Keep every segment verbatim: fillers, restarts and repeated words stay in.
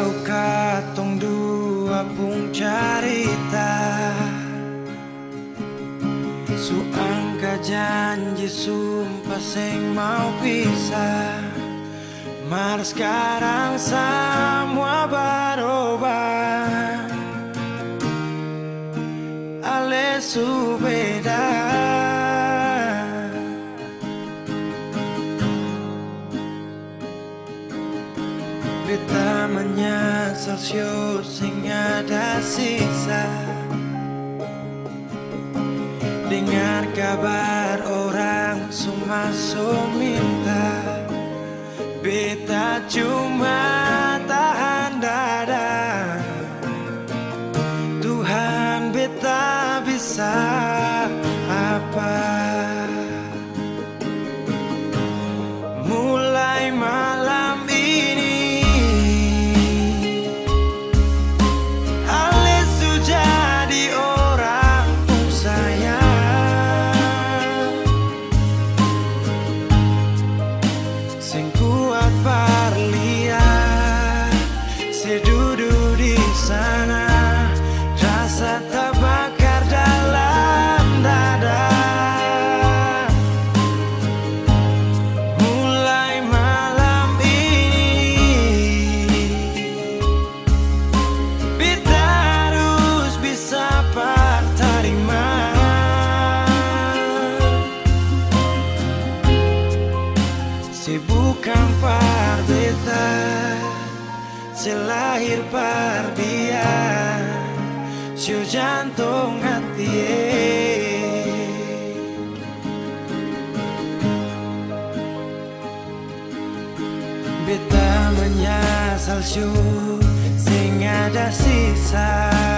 Baru katong dua pung carita, suangka janji sumpah seng mau pisah. Mar sekarang semua berubah, ale su beda. Beta menyesal sio sing ada sisa. Dengar kabar orang semua so minta, beta cuma tahan dada. Tuhan beta bisa apa? Mulai malam ini ale su jadi orang pun sayang, sing kuat parlia sedudu di sana, rasa terbakar dalam dada. Mulai malam ini beta harus bisa terima. Se bukan par beta, se lahir par dia, sio jantung hati. Beta menyesal sio sing ada sisa.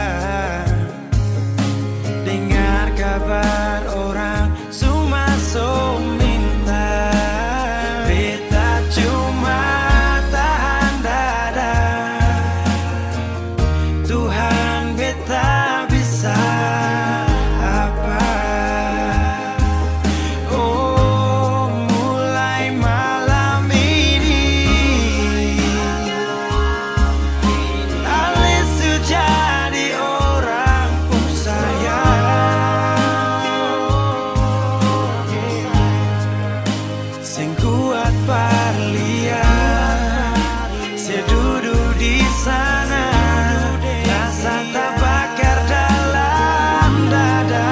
Dengar kabar orang semua so minta, beta cuma tahan dada. Tuhan beta bisa apa? Oh, mulai malam ini ale su jadi orang pun sayang, sing kuat parlia sedudu di sana, rasa terbakar dalam dada.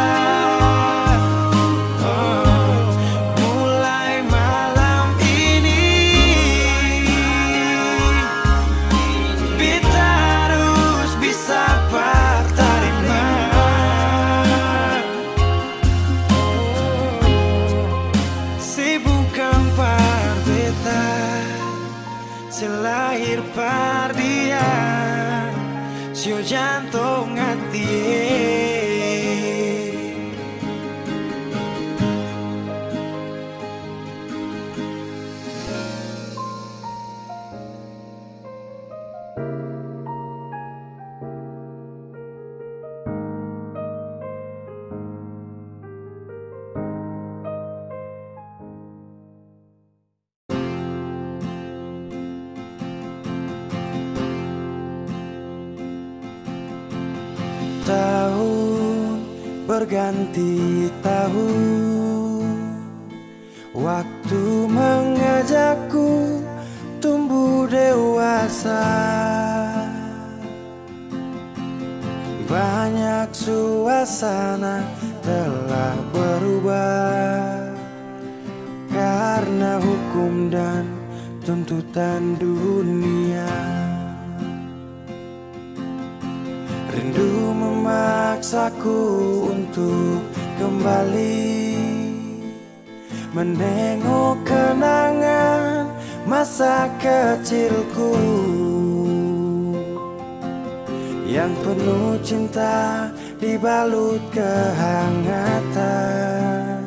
Oh, mulai malam ini beta harus bisa terima. Se bukan par beta, se lahir par dia, sio jantung hati. Tahun berganti tahun, waktu mengajakku tumbuh dewasa. Banyak suasana telah berubah karena hukum dan tuntutan dunia. Rindu memaksaku untuk kembali menengok kenangan masa kecilku yang penuh cinta dibalut kehangatan.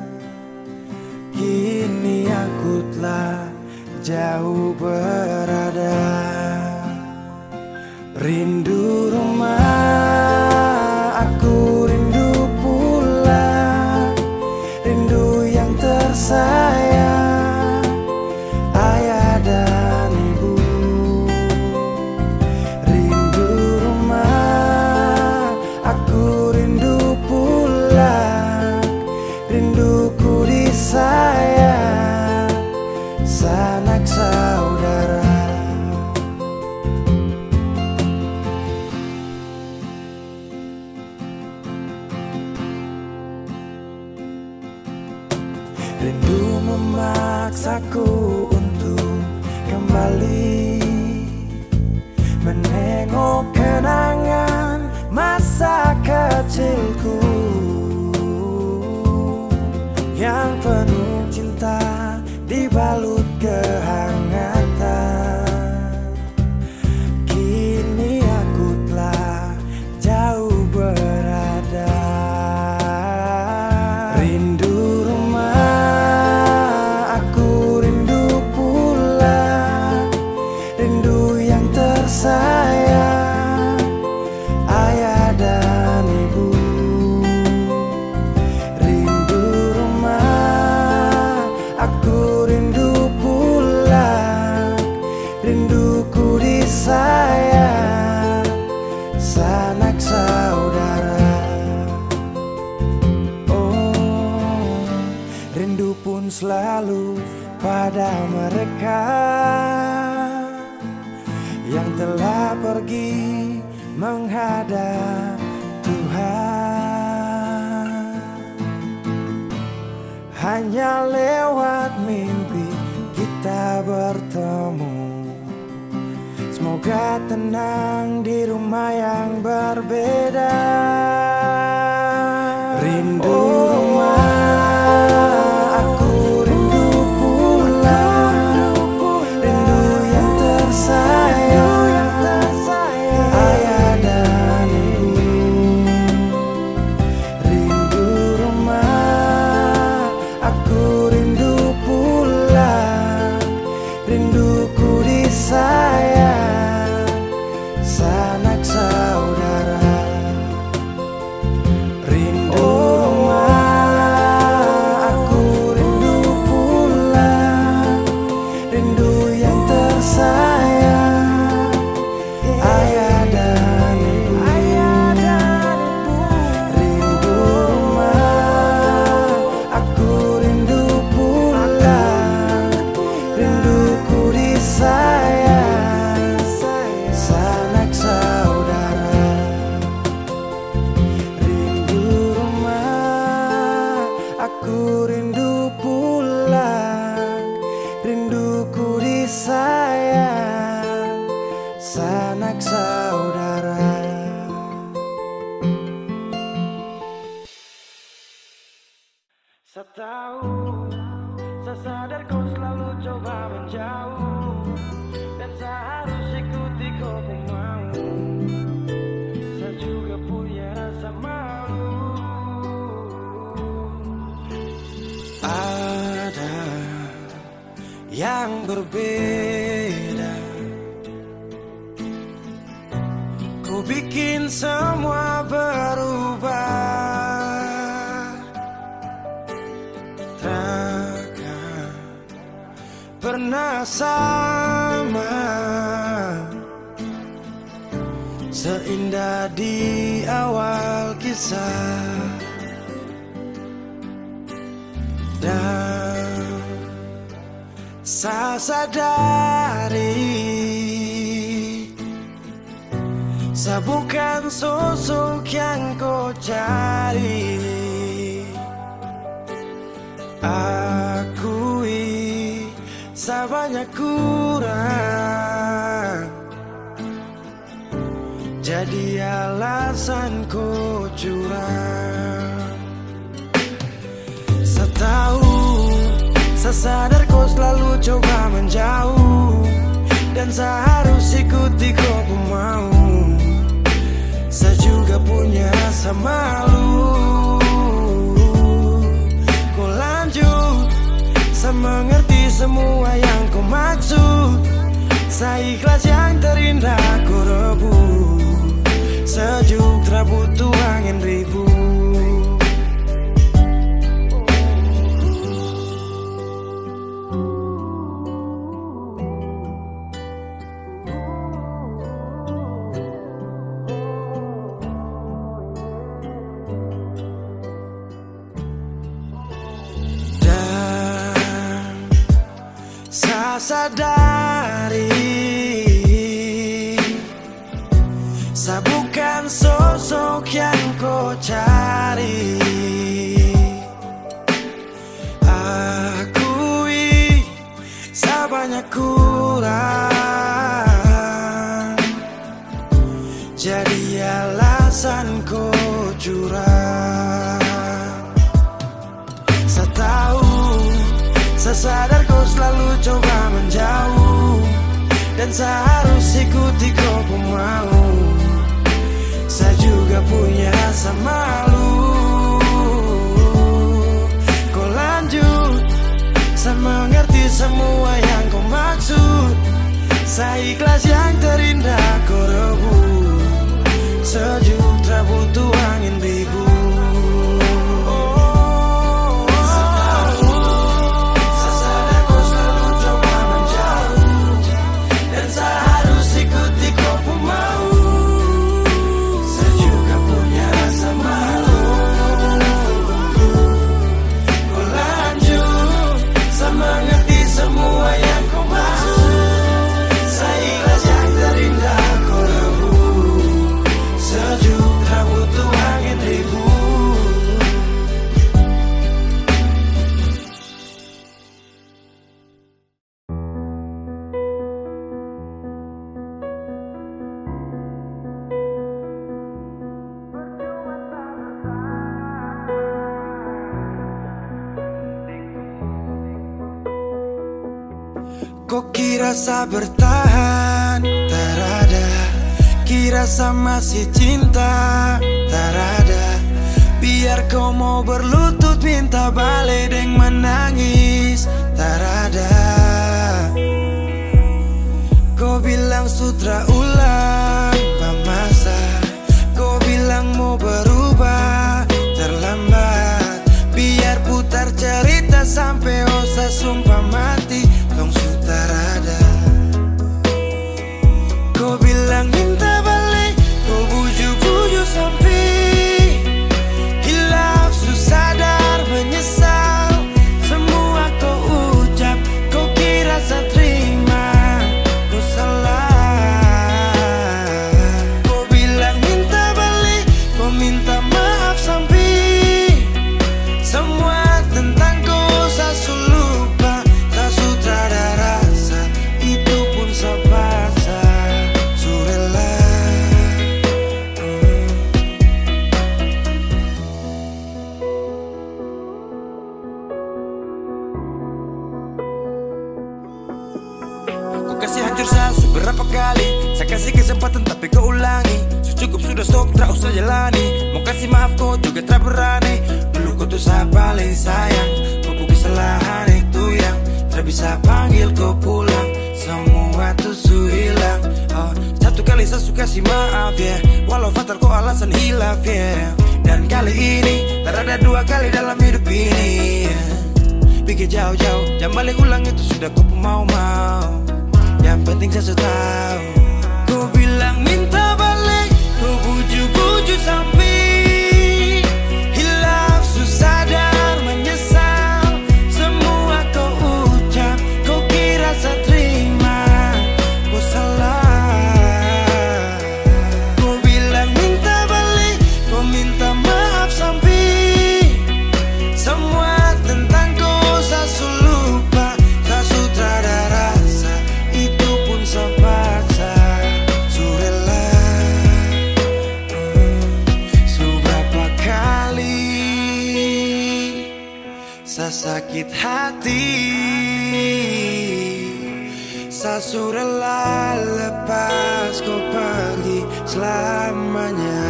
Kini aku telah jauh berada, rindu rumah, aku rindu pulang, rindu yang tersayang, ayah dan ibu. memaksaku untuk kembali menengok kenangan masa kecilku yang penuh cinta dibalut kehangatan. Kini aku telah jauh berada. Rindu rumah, aku rindu pulang, rindu yang tersayang, ayah dan ibu. Rindu rumah, aku rindu pulang, rinduku disayang, sanak saudara. Oh, rindu pun selalu pada mereka yang telah pergi menghadap Tuhan. Hanya lewat mimpi kita bertemu. Semoga tenang di rumah yang berbeda. Rindu rumah, aku rindu pulang, rindu yang tersayang, ayah dan ibu. Rindu rumah, aku rindu pulang, rinduku disayang, sanak saudara. Rindu rumah, aku rindu pulang, rindu yang tersayang, ayah dan ibu. Rindu rumah, aku rindu pulang, rinduku disayang, sanak saudara. Rindu rumah, aku rindu pulang, rinduku disayang, sanak saudara. Setahun, saya sadar kau selalu coba menjauh, dan saya harus ikuti kau mau. Saya juga punya rasa malu. Ada yang berbeda, ku bikin semua berubah. Takkan pernah sama, seindah di awal kisah. Dan saya sadari, saya bukan sosok yang kau cari. Akui saya banyak kurang, jadi alasan kau curang. Setahun, saya sadar kau selalu coba menjauh, dan saya harus ikuti kau mau. Saya juga punya rasa malu. Kau lanjut, saya mengerti semua yang kau maksud. Saya ikhlas yang terindah kau rebut, sejuk tak butuh angin ribut. Sadari, saya bukan sosok yang kau cari. Akui jadi alasanku curang. Saya tahu, saya sadar kau selalu coba menjauh, dan saya harus ikuti kau pun mau. Saya juga punya rasa malu. Kau lanjut, saya mengerti semua yang kau maksud. Saya ikhlas yang terindah kau rebut. Sejuk tak butuh angin ribut. Kok kira saya bertahan? Tak ada. Kira saya masih cinta? Tak ada. Biar kau mau berlutut minta balik deng menangis. Tak ada. Kau bilang sutra ulang masa. Kau bilang mau berubah terlambat. Biar putar cerita sampai osa sumpah mati. Tong sutar ada. Kau bilang minta balik, kau bujuk-bujuk sampai hilaf, susah sadar menyesal. Semua kau ucap, kau kira saya terima. Kau salah. Kau bilang minta balik, kau minta maaf sampai semua tentang kau saya lupa. Tak sutradara rasa, itu pun saya paksa. Surela Kau kasih hancur saya seberapa kali. Saya kasih kesempatan tapi kau ulangi. Cukup sudah stop, tak usah jalani. Mau kasih maaf kau juga tak berani. Dulu kau tuh saya paling sayang. Kau bukan kesalahan itu yang tak bisa panggil kau pulang. Semua tuh su hilang. Oh, satu kali saya suka kasih maaf ya, yeah. Walau fatal kau alasan hilaf ya, yeah. Dan kali ini tak ada dua kali dalam hidup ini, yeah. Pikir jauh-jauh, jangan balik ulang itu sudah kau mau-mau. Yang penting saya sudah tahu. Kau bilang minta balik, kau bujuk-bujuk sampai hilaf, susah sadar menyesal. Semua kau ucap, kau kira saya terima. Kau salah. Kau bilang minta balik, kau minta maaf sampai semua tentang kau saya lupa. Tak sutradara rasa, itu pun saya paksa. Surela seberapa kali saya sakit hati. Saya surela lepas kau pergi selamanya.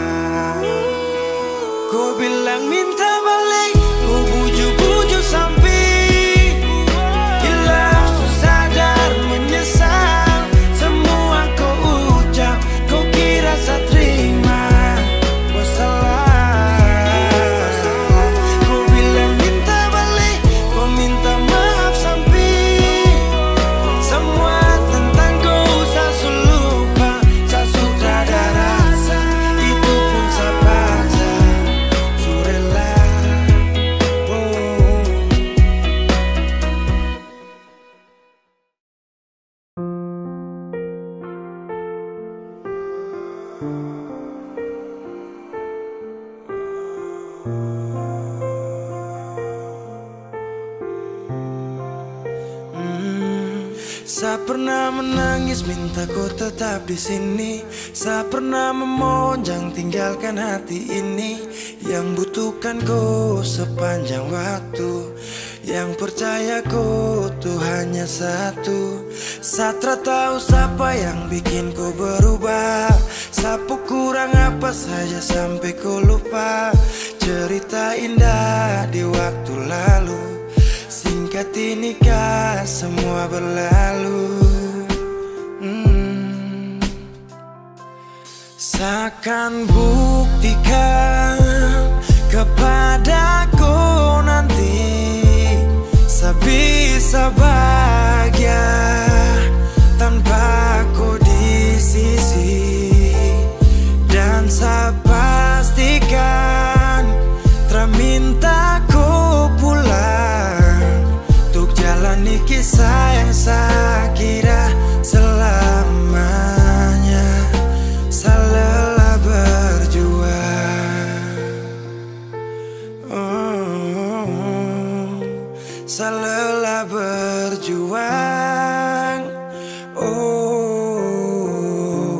Kau bilang minta balik, kau bujuk-bujuk sampai hilaf, susah sadar menyesal. Semua kau ucap, kau kira saya terima. Kau salah. Kau bilang minta balik, kau minta maaf sampai semua tentang kau saya lupa. Saya sutradara rasa, itu pun saya paksa. Surela oh. Hmm, Sa pernah menangis minta kau tetap di sini. Sa pernah memonjang tinggalkan hati ini. Yang butuhkan kau sepanjang waktu. Yang percaya kau tuh hanya satu. Sa tak tahu siapa yang bikin kau berubah. Sapu kurang apa saja sampai kau lupa. Cerita indah di waktu lalu. Singkat ini kah semua berlalu. hmm. Seakan buktikan kepadaku nanti bisa bahagia tanpa kau di sisi. Dan saya pastikan terminta kau pulang untuk jalani kisah yang saya kira selamanya. Saya lelah berjuang, oh, saya lelah berjuang, oh.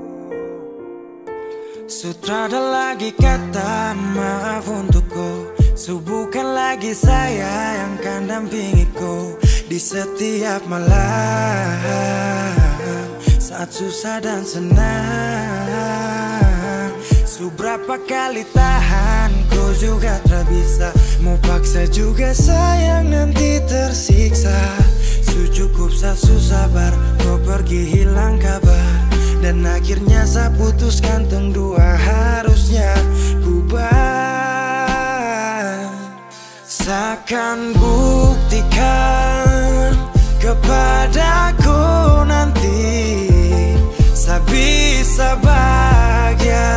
Sutrada lagi kata maaf untukku. So bukan lagi saya yang kan dampingi kau di setiap malam saat susah dan senang. Seberapa kali tahan kau juga tak bisa. Mau paksa juga sayang nanti tersiksa. Secukup saya susah sabar kau pergi hilang kabar. Dan akhirnya saya putuskan tong dua harusnya bubar. Seakan buktikan kepadaku nanti saya bisa bahagia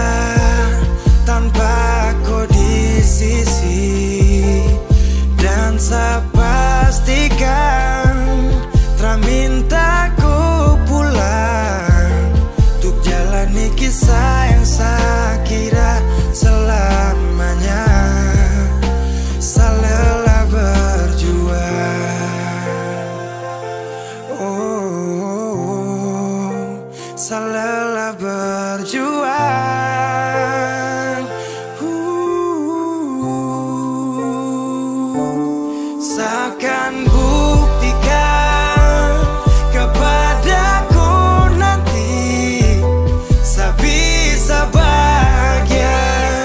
tanpa kau di sisi. Dan saya pastikan terminta kau pulang untuk jalani kisah yang saya kira selamanya. Saya lelah berjuang, oh, saya lelah berjuang. Seakan buktikan kepadaku nanti saya bisa bahagia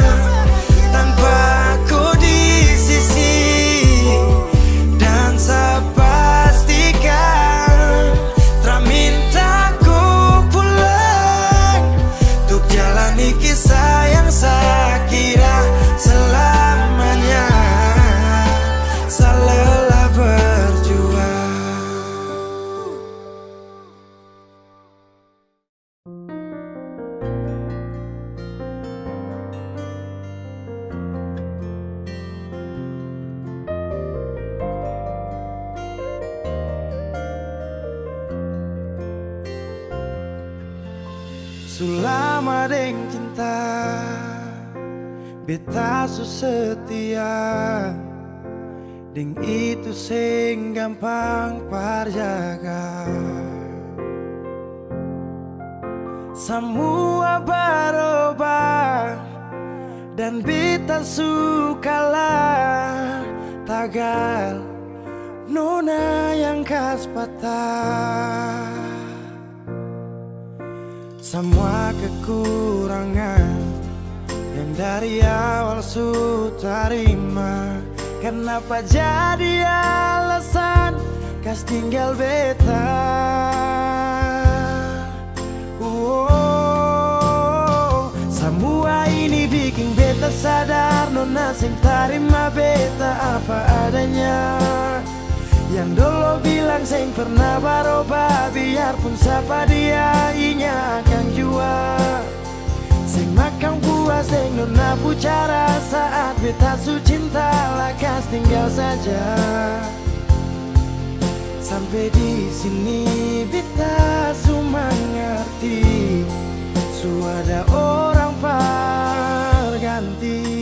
tanpa kau di sisi. Dan saya pastikan terminta kau pulang untuk jalani kisah yang saya kira selamanya. Saya lelah berjuang. Selama deng cinta beta su setia. Ding itu sing gampang parjaga. Semua berubah dan beta sukalah tagal nona yang khas patah. Semua kekurangan yang dari awal su terima. Kenapa jadi alasan kas tinggal beta? Oh, semua ini bikin beta sadar nona sing tarima beta apa adanya. Yang dulu bilang sing pernah berubah, biarpun siapa dia inya akan jua. Sing makan buah, sing nona bicara saat beta su cinta lakas tinggal saja. Sampai di sini beta su mengerti, su ada orang perganti.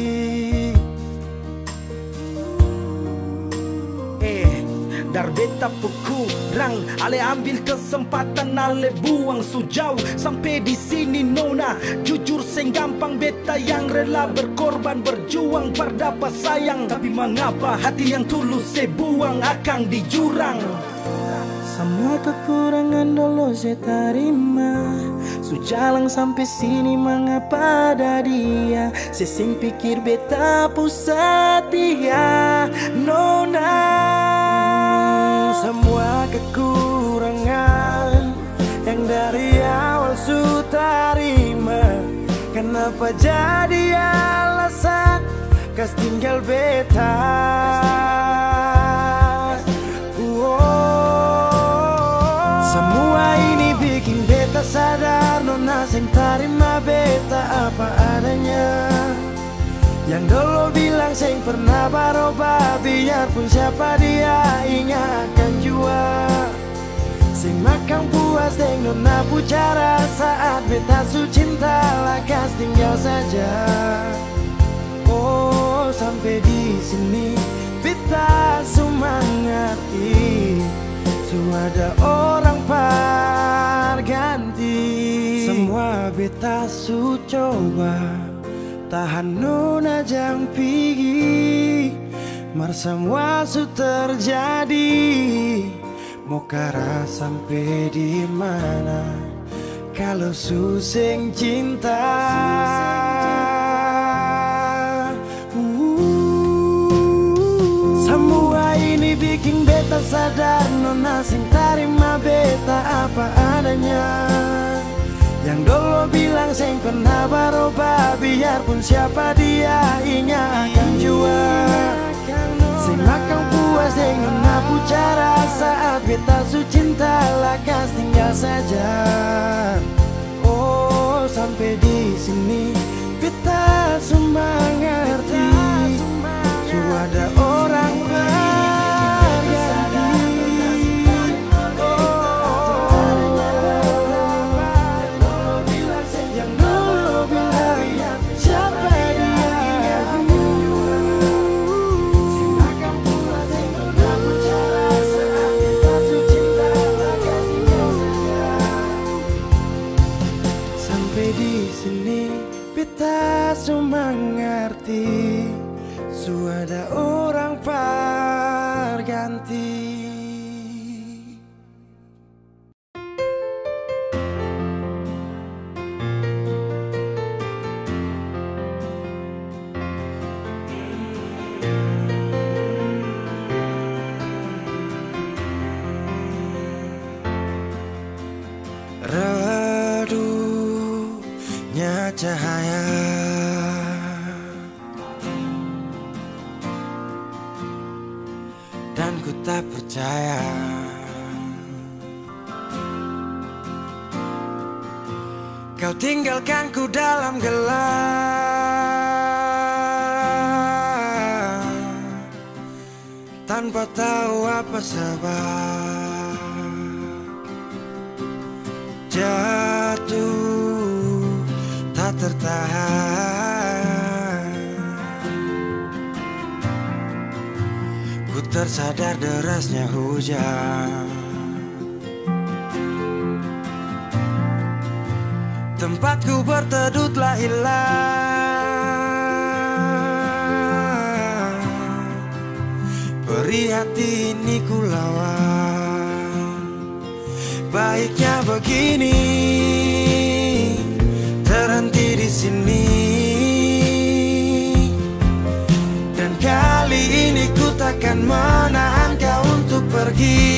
Eh, dar beta puku nyebrang, ale ambil kesempatan, ale buang sujau. Sampai di sini nona, jujur seng gampang, beta yang rela berkorban berjuang berdapat sayang. Tapi mengapa hati yang tulus saya buang akang di jurang? Semua kekurangan dulu saya terima, sujalang sampai sini mengapa ada dia? Saya sing pikir beta pusat dia nona. Semua kekurangan yang dari awal su terima, kenapa jadi alasan kas tinggal beta? Semua ini bikin beta sadar, nona sing terima beta apa adanya. Yang dulu bilang sing pernah berubah, biarpun siapa dia ingat akan jua. Sing makan puas deng nona pucara, saat beta su cinta lakas tinggal saja. Oh sampai di sini beta su mengerti, su ada orang ganti. Semua beta su coba tahan nona jang pigi, mar semua su terjadi. Mau kara sampai di mana kalau su sing cinta? Semua ini bikin beta sadar, nona sing terima beta apa adanya. Yang dulu bilang sing pernah berubah, biarpun siapa dia ingat akan jua. Sing makan puas sing nona pucara, saat beta su cinta lakas tinggal saja. Oh sampai di sini beta su mengerti, su ada orang su mengerti, su ada orang pengganti. Redupnya cahaya dan ku tak percaya kau tinggalkan ku dalam gelap, tanpa tahu apa sebab. Jatuh tak tertahan, ku tersadar derasnya hujan. Tempatku berteduh telah hilang, perih hati ini ku lawan. Baiknya begini, terhenti di sini. Dan kali ini ku takkan menahan kau untuk pergi.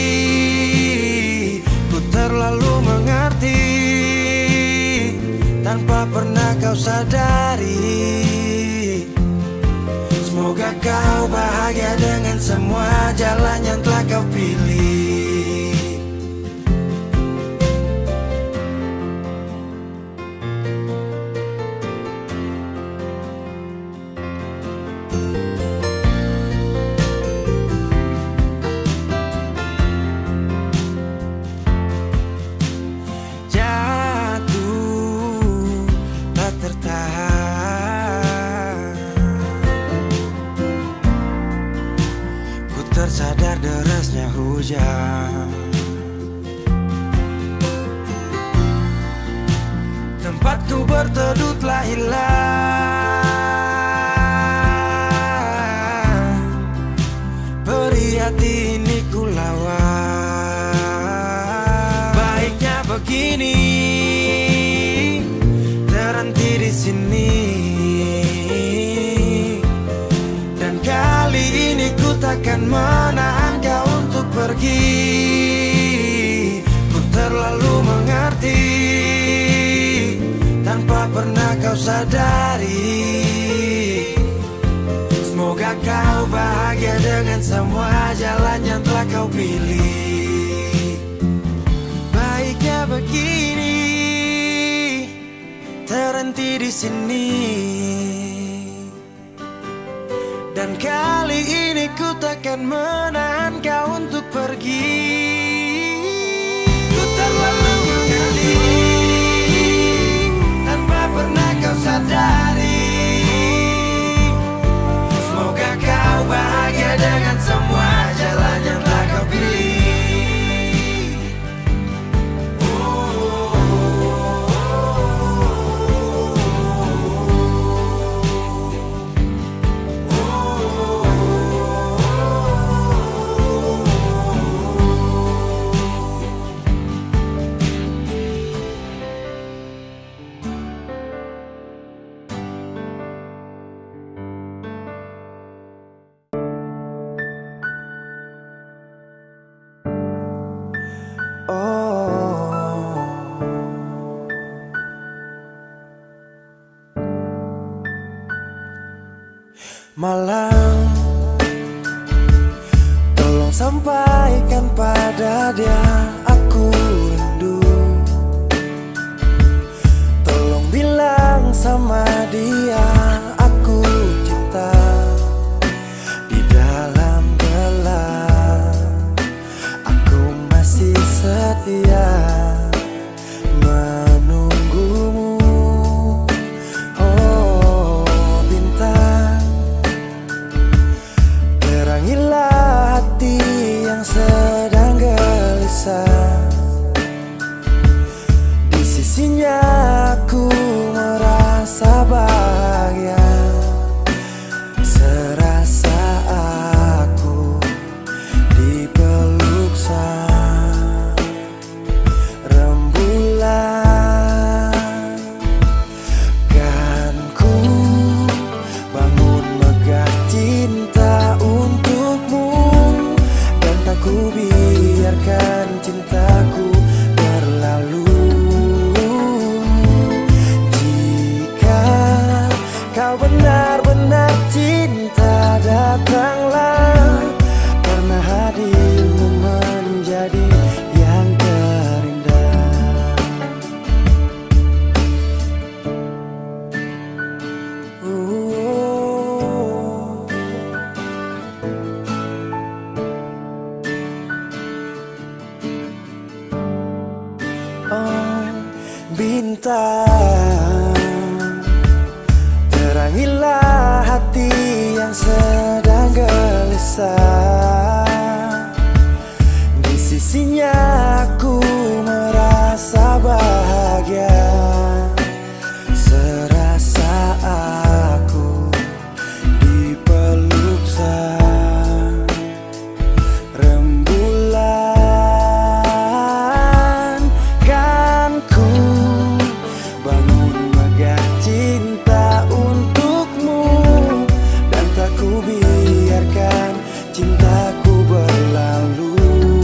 Ku terlalu mengerti, tanpa pernah kau sadari. Semoga kau bahagia dengan semua jalan yang telah kau pilih. Tersadar derasnya hujan. Tempatku berteduh telah hilang, perih hati ini ku lawan. Baiknya begini, terhenti di sini. Dan kali ini ku takkan menahan kau untuk pergi. Ku terlalu mengerti tanpa pernah kau sadari. Semoga kau bahagia dengan semua jalan yang telah kau pilih. Baiknya begini, terhenti di sini. Dan kali ini ku takkan menahan kau untuk pergi. Ku terlalu mengerti tanpa pernah kau sadari. Semoga kau bahagia dengan semua jalan yang telah kau pilih. Malam, tolong sampaikan pada dia aku rindu. Tolong bilang sama dia aku cinta. Di dalam gelap aku masih setia menunggumu. Oh bintang, terangilah hati yang sedang gelisah. Di sisinya aku merasa bahagia, serasa aku dipeluk sang rembulan. Kan ku bangun megah cinta untukmu, dan tak ku biarkan cintaku berlalu. Jika kau benar-benar cinta, datanglah, karena hadirmu menjadi yang terindah. uh. Oh bintang, terangilah hati yang sedang gelisah. Di sisinya aku merasa bahagia, serasa aku dipeluk sang rembulan. Kan ku bangun megah cinta untukmu, dan tak ku biarkan cintaku berlalu.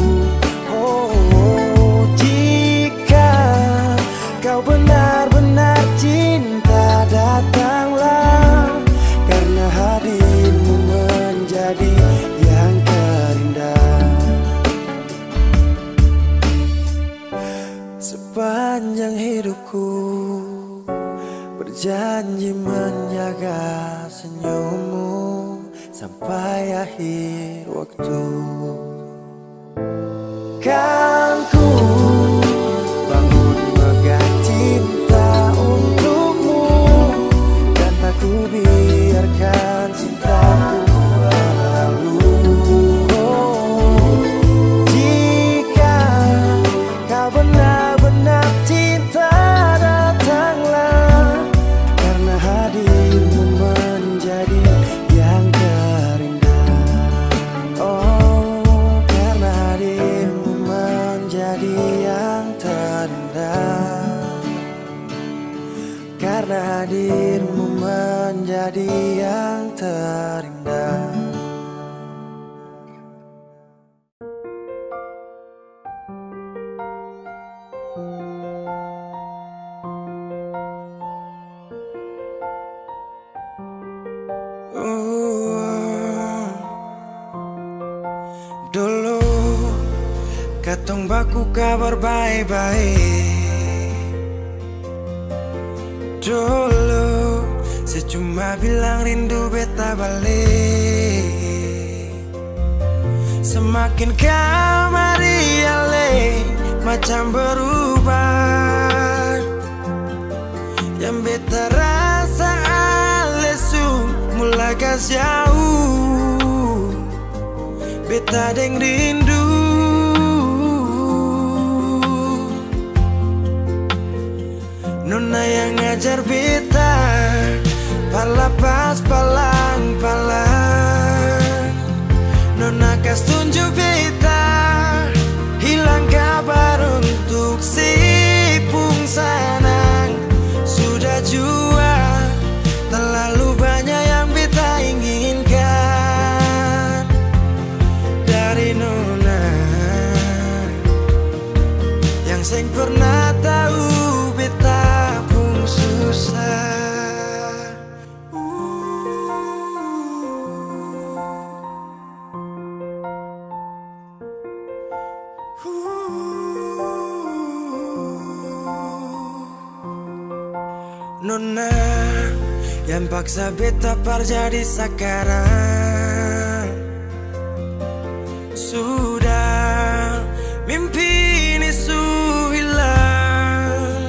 Oh jika kau benar-benar cinta, datanglah, karena hadirmu menjadi yang terindah. Sepanjang hidupku berjanji menjaga senyummu sampai akhir waktu. Kan ku bangun megah cinta untukmu, dan tak ku biarkan cintaku berlalu. Oh, jika kau benar-benar cinta, datanglah, karena hadirmu menjadi yang terindah. Dulu katong baku kabar baik-baik. Dulu saya cuma bilang rindu beta balik. Semakin kamari ale macam berubah. Yang beta rasa ale su mulai gas jauh. Beta deng rindu. Nona yang ngajar beta palapas palang-palang. Nona kas tunjuk beta hilang kabar untuk si pungsanang. Sudah jua terlalu banyak yang beta inginkan dari Nona yang seng pernah tahu beta pun susah. Nona yang paksa beta par jadi sekarang. Sudah mimpi ini su hilang.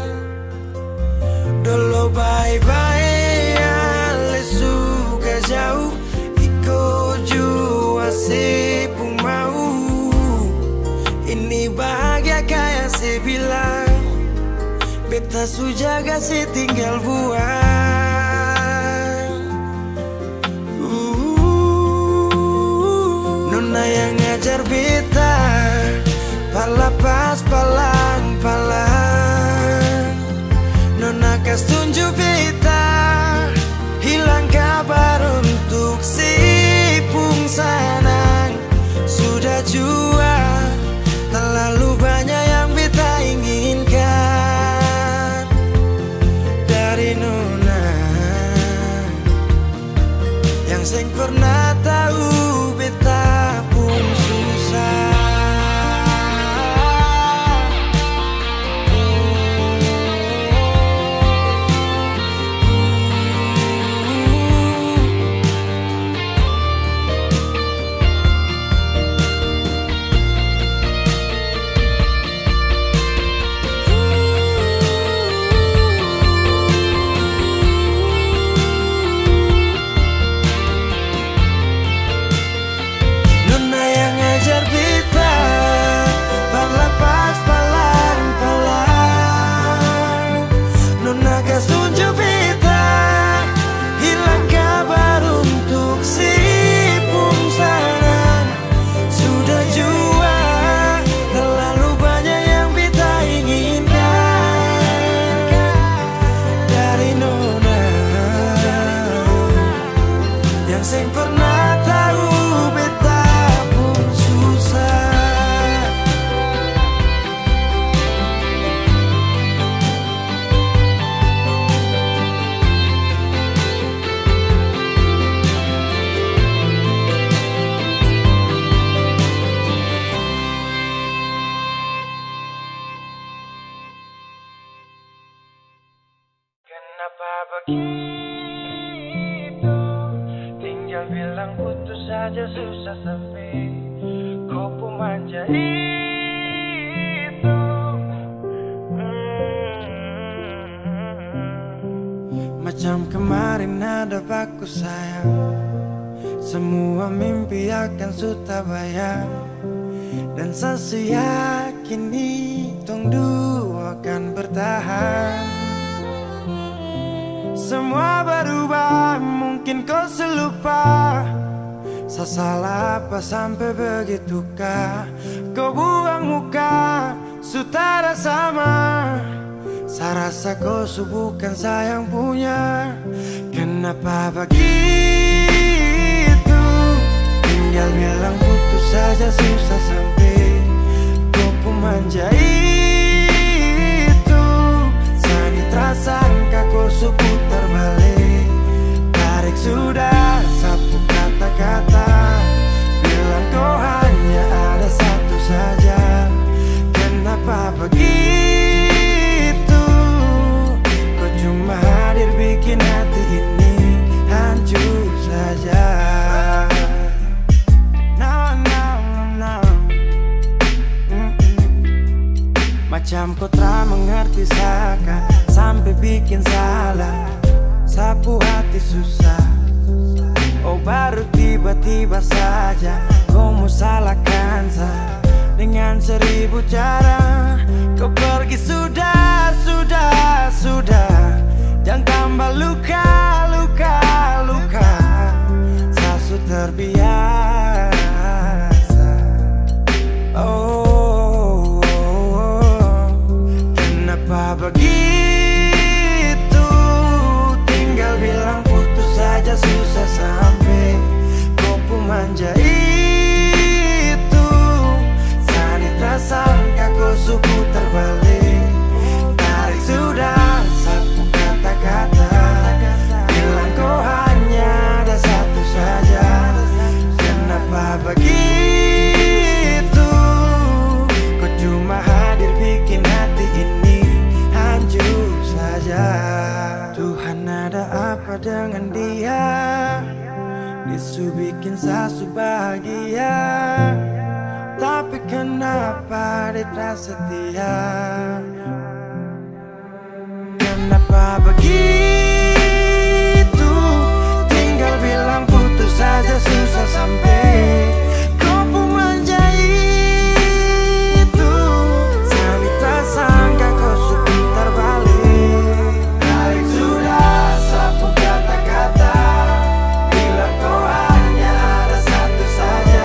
Dulu bye-bye ale suka jauh. Iko jua sepung mau. Ini bahagia kayak saya bilang. Beta su jaga si tinggal buang. uh, Nona yang ngajar beta palapas palang-palang. Nona kas tunjuk beta hilang kabar untuk si pungsanang. Sudah jua terlalu banyak yang beta inginkan dari Nona yang seng pernah tahu beta pun susah. Kenapa begitu? Tinggal bilang putus saja susah sampai kau pun manja itu. hmm. Macam kemarin ada baku sayang. Semua mimpi akan sudah bayang. Dan saya yakin tong dua akan bertahan. Semua berubah, mungkin kau selupa. Saya salah apa sampai begitukah? Kau buang muka, sutara sama. Saya rasa kau bukan sayang punya. Kenapa begitu? Tinggal bilang putus saja susah sampai kau pun manja itu. Saya tersangka kau putar balik. Tarik sudah sapu kata-kata. Bilang kau hanya ada satu saja. Kenapa begitu? Kau cuma hadir bikin hati ini hancur saja. No, no, no. Mm-mm. Macam kau tak mengerti saka sampai bikin salah. Sapu hati susah. Oh baru tiba-tiba saja kau mau salahkan saya. Dengan seribu cara kau pergi sudah, sudah, sudah. Jangan tambah luka, luka, luka. Saya sudah terbiasa. Oh, oh, oh. Kenapa begitu? Tinggal bilang putus saja susah sampai kau pun manja itu. Saya sangka kau putar balik. Tarik sudah sapu kata-kata. Bilang kau hanya ada satu saja. Kenapa begitu? Kau cuma hadir bikin hati ini hancur saja. Tuhan ada apa dengan dia? Disu bikin sasu bahagia. Tapi kenapa dia tak setia? Kenapa begitu? Tinggal bilang putus saja susah sampai kau pun manja itu. Saya tak sangka kau putar balik. Tarik sudah sapu kata-kata. Bilang kau hanya ada satu saja.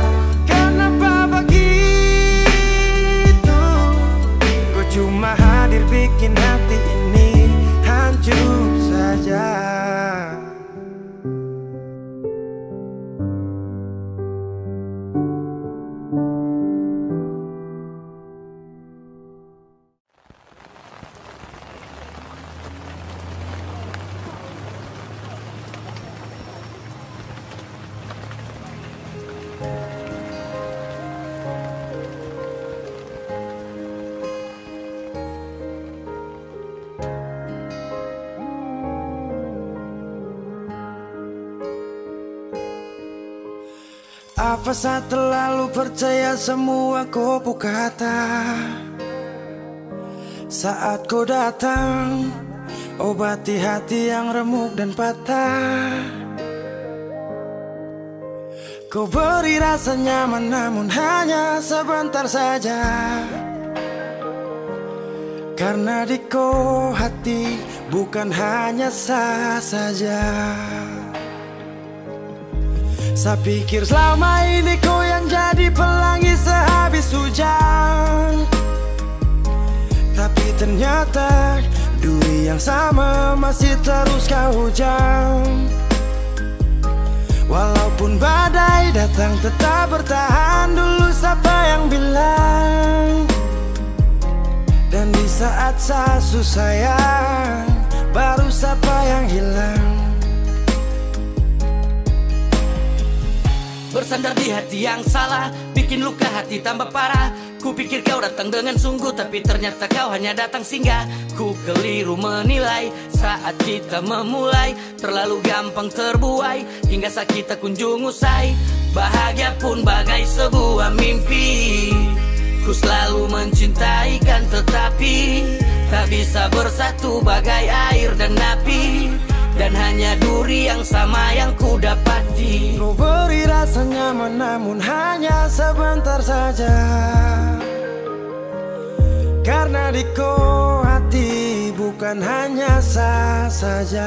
Cuma hadir bikin hati ini hancur saja. Apa saya terlalu percaya semua kau kata? Saat kau datang, obati hati yang remuk dan patah. Kau beri rasa nyaman namun hanya sebentar saja. Karena di kau hati bukan hanya sah saja. Saya pikir selama ini kau yang jadi pelangi sehabis hujan. Tapi ternyata duri yang sama masih terus kau hujan. Walaupun badai datang tetap bertahan. Dulu siapa yang bilang? Dan di saat saya susah sayang, baru siapa yang hilang? Bersandar di hati yang salah, bikin luka hati tambah parah. Ku pikir kau datang dengan sungguh, tapi ternyata kau hanya datang singgah. Ku keliru menilai saat kita memulai, terlalu gampang terbuai hingga sakit tak kunjung usai. Bahagia pun bagai sebuah mimpi. Ku selalu mencintai kan, tetapi tak bisa bersatu bagai air dan api. Dan hanya duri yang sama yang ku dapati. Kau beri rasa nyaman namun hanya sebentar saja. Karena di kau hati bukan hanya sah saja.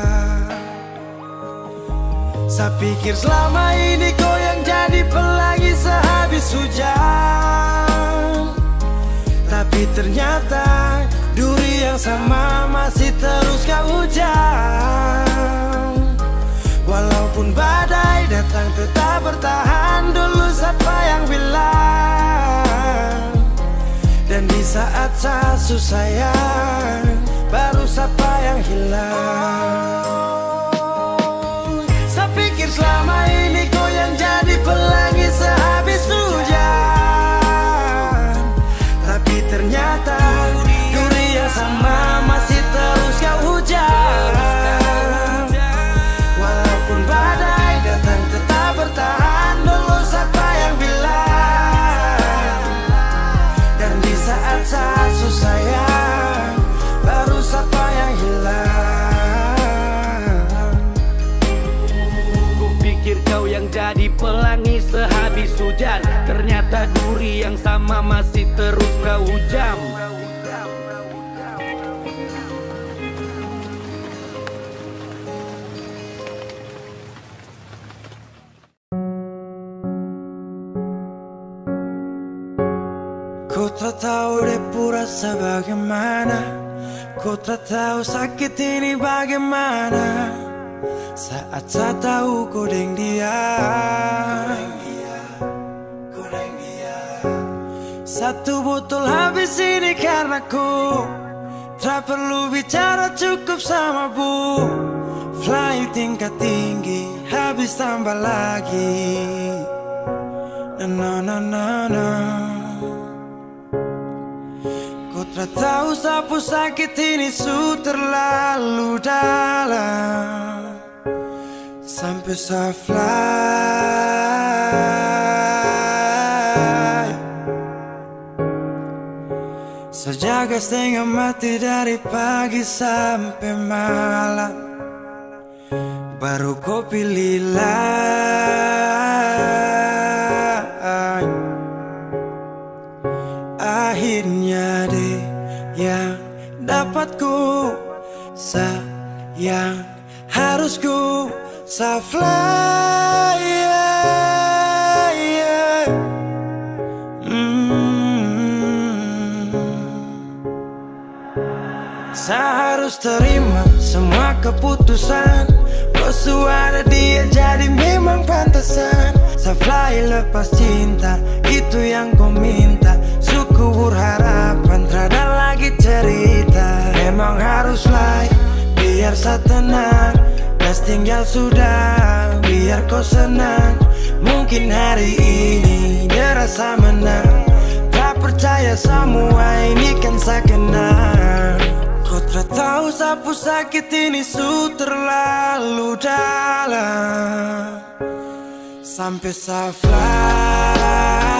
Saya pikir selama ini kau yang jadi pelangi sehabis hujan. Tapi ternyata duri yang sama masih terus kau ujam. Walaupun badai datang tetap bertahan. Dulu siapa yang bilang? Dan di saat saya susah sayang, baru siapa yang hilang? Oh, saya pikir selama ini kau yang jadi pelangi sehabis hujan, tapi ternyata duri yang sama masih terus kau hujan. Walaupun badai datang tetap bertahan. Dulu siapa yang bilang? Dan di saat saya susah sayang, baru siapa yang hilang? Kupikir kau yang jadi pelangi sehabis hujan, ternyata duri yang sama masih terus kau hujam. Ku tak tahu depu rasa bagaimana, ku tak tahu sakit ini bagaimana. Saat saya tahu ku deng dia, satu botol habis ini karena ku tak perlu bicara, cukup sama bu. Fly tingkat tinggi, habis tambah lagi. Na na na na. Ku tak tahu sapu sakit ini su terlalu dalam, sampai saya fly. Sejaga setengah mati dari pagi sampai malam, baru kau pilih lain. Akhirnya deh yang dapat ku sayang, harus ku sa fly, yeah, yeah. Mm. Saya harus terima semua keputusan. Kau suara dia jadi memang pantasan. Sa fly lepas cinta, itu yang kau minta. Syukur harapan, terada lagi cerita. Memang harus fly, biar saya tenang. Gas tinggal sudah, biar kau senang. Mungkin hari ini dia rasa menang. Tak percaya semua ini kan saya kenal. Kau tak tahu sapu sakit ini su terlalu dalam, sampai saya fly.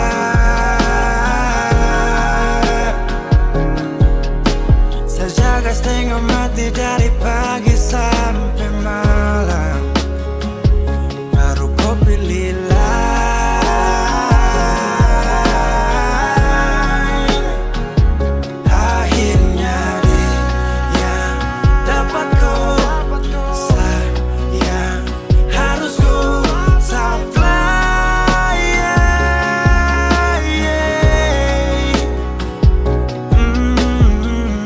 Saya jaga setengah mati dari pagi sampai malam, baru kau pilih lain. Akhirnya dia yang dapat kau sayang, harus kau sa fly, yeah, yeah. Mm.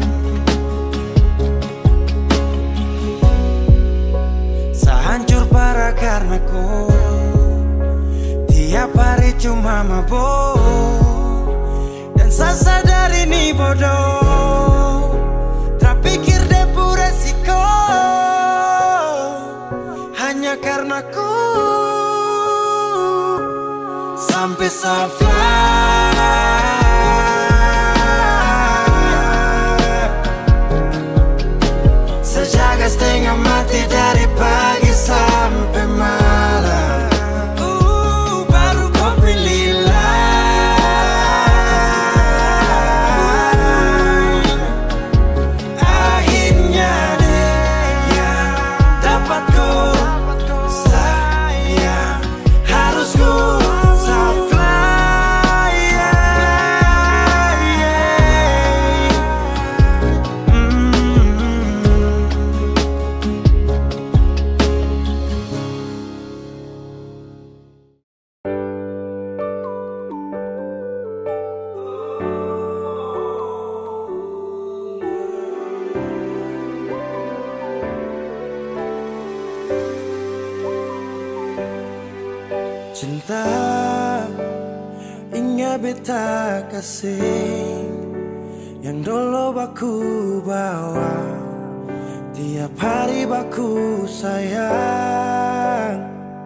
Saya hancur parah karena kau tiap hari cuma mabuk, dan saya sadar ini bodoh. Tak pikir depu resiko hanya karena ku sampai saya fly. Sejaga setengah mati dari pagi sampai malam, uh, baru kau pilih lain. Akhirnya dia yang dapat kau sayang, harus kau sa fly. Cinta ingat beta kasih yang dulu baku bawa, tiap hari baku sayang.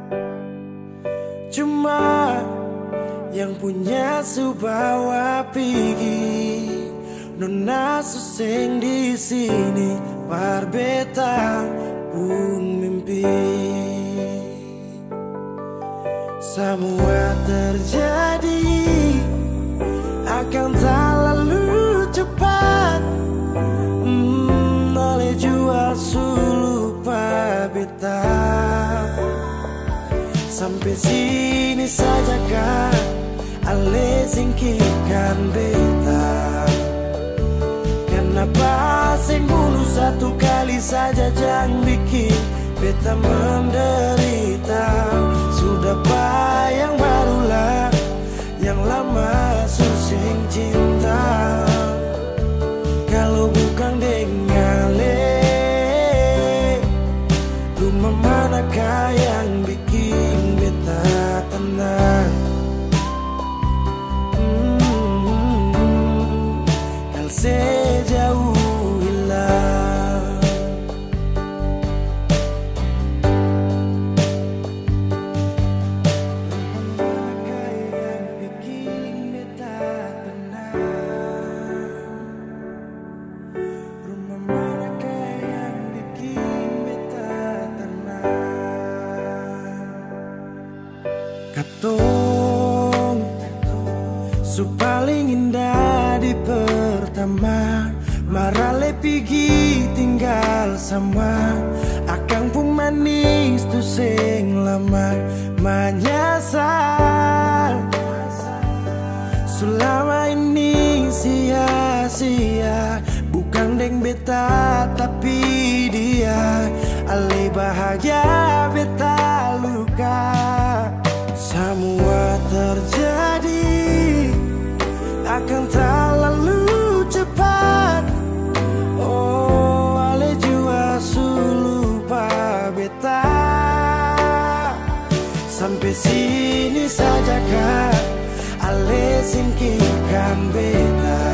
Cuma yang punya subawa pergi, nona suseng di sini, par beta pun mimpi. Semua terjadi akan tak lalu cepat, hmm, oleh jual sulupa beta. Sampai sini saja kan ale singkirkan beta. Kenapa sing bunuh satu kali saja jangan bikin beta menderita. Sudah yang barulah, yang lama susing cinta. Kalau bukan dengan le, rumah manakah yang bikin beta tenang? Hmm, kalau sejauh hilang. Katong su paling indah di pertama, marale pigi tinggal sama. Akang pun manis tu sing lama menyasar. Selama ini sia-sia, bukan deng beta tapi dia. Ale bahagia beta luka. Semua terjadi akan tak lalu cepat. Oh, ale jua sulupa beta. Sampai sini saja kah ale singkirkan beta.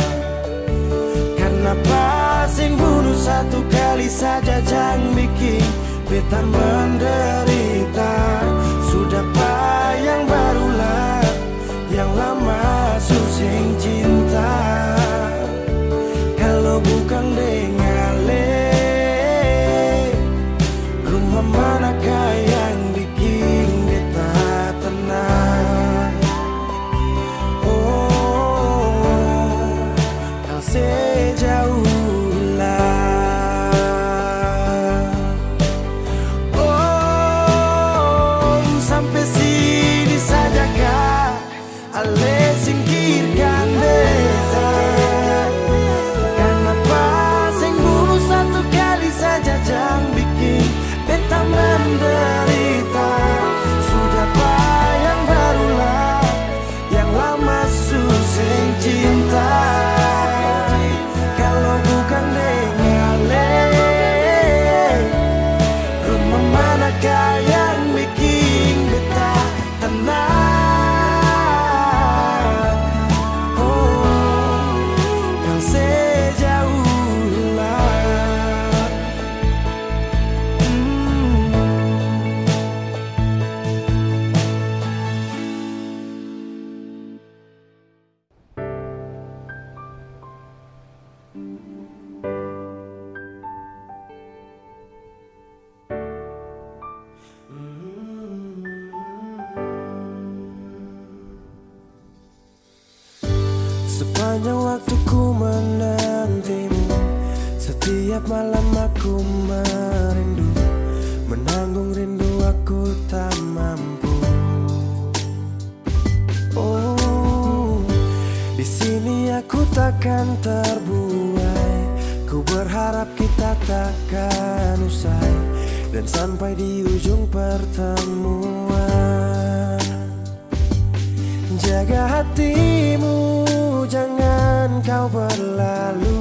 Kenapa sing bunuh satu kali saja jangan bikin beta menderita. Sudah yang barulah, yang lama susing cinta. Kalau bukan dengan le, rumah manakah yang bikin beta tenang? Oh, kalau sejauh ale singkirkan beta. Kenapa sing bunuh satu kali saja jangan bikin beta menderita. Sudah yang barulah, yang lama susing cinta. Kalau bukan dengan le, rumah manakah yang bikin beta tenang? Sepanjang waktu ku menantimu, setiap malam aku merindu, menanggung rindu aku tak mampu. Oh, di sini aku takkan terbuai. Ku berharap kita takkan usai dan sampai di ujung pertemuan. Jaga hatimu, jangan kau berlalu,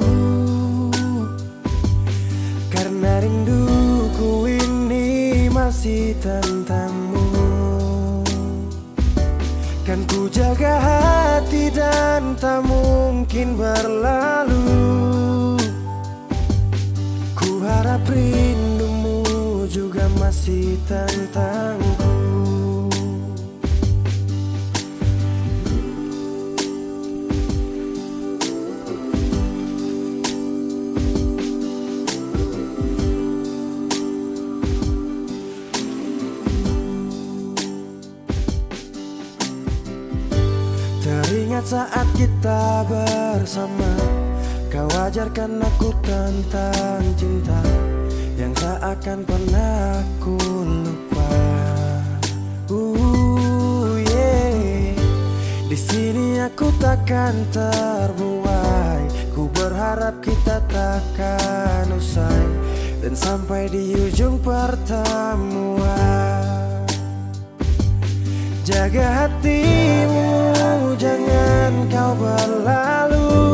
karena rinduku ini masih tentangmu. Kan ku jaga hati dan tak mungkin berlalu. Ku harap rindumu juga masih tentangku. Teringat saat kita bersama, kau ajarkan aku tentang cinta yang tak akan pernah ku lupa. Uh, yeah. Di sini aku takkan terbuai. Ku berharap kita takkan usai dan sampai di ujung pertemuan. Jaga hatimu, jangan kau berlalu,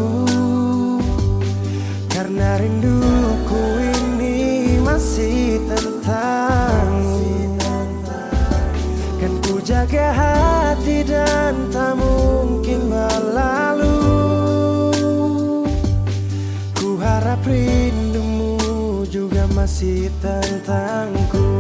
karena rinduku ini masih tentangmu. Kan ku jaga hati dan tak mungkin berlalu. Ku harap rindumu juga masih tentangku.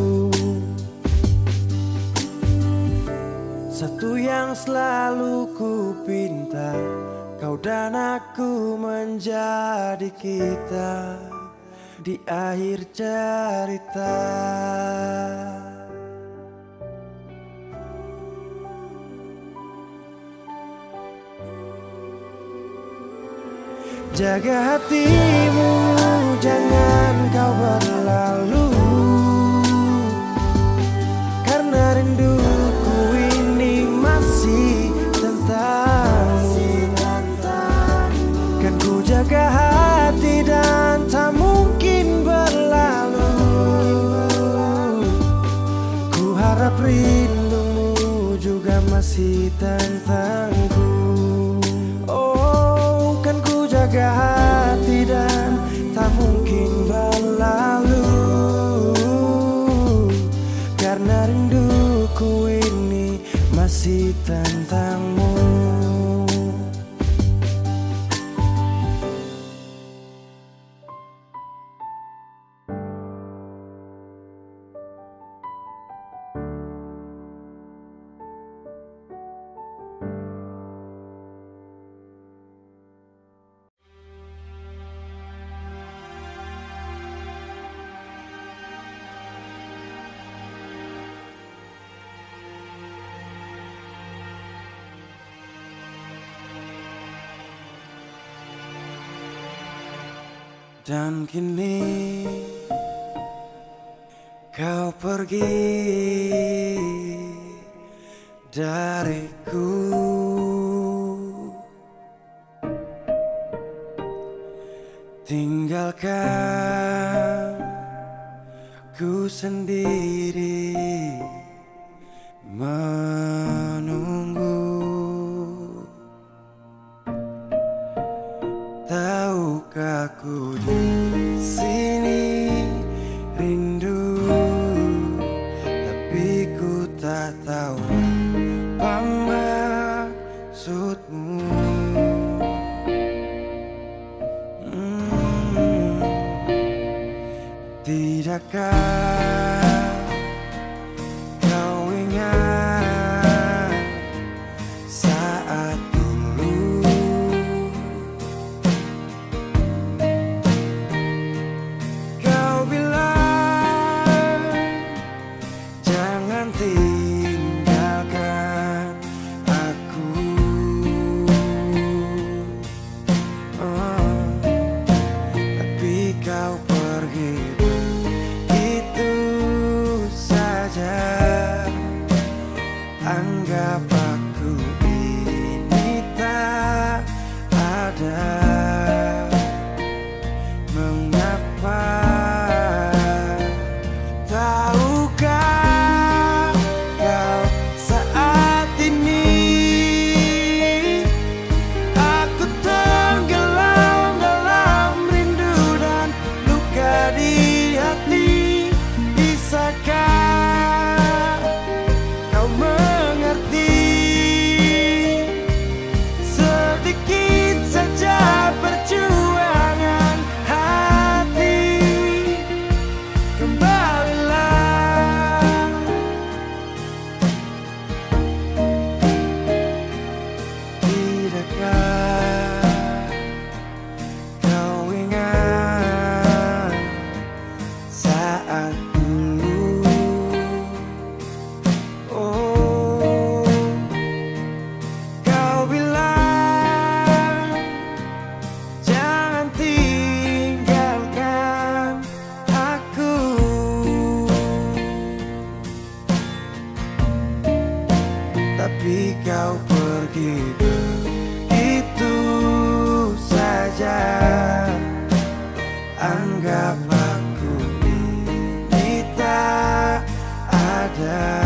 Satu yang selalu ku pinta, kau dan aku menjadi kita di akhir cerita. Jaga hatimu, jangan kau berlalu, karena rinduku ini masih tentangmu. Kan ku jaga hati dan tak mungkin berlalu. Ku harap rindumu juga masih tentangku. Oh, kan ku jaga hati dan tak mungkin berlalu, karena rinduku ini masih tentangmu. Dan kini kau pergi dariku, tinggalkan ku sendiri menunggu. Tahukah ku di sini rindu, tapi ku tak tahu apa maksudmu. Hmm, tidakkah kau ingat saat anggap aku ini tak ada. Mengapa? Tahukah kau saat ini aku tenggelam dalam rindu dan luka di hati. Bisakah kau mengerti? Anggap aku ini tak ada.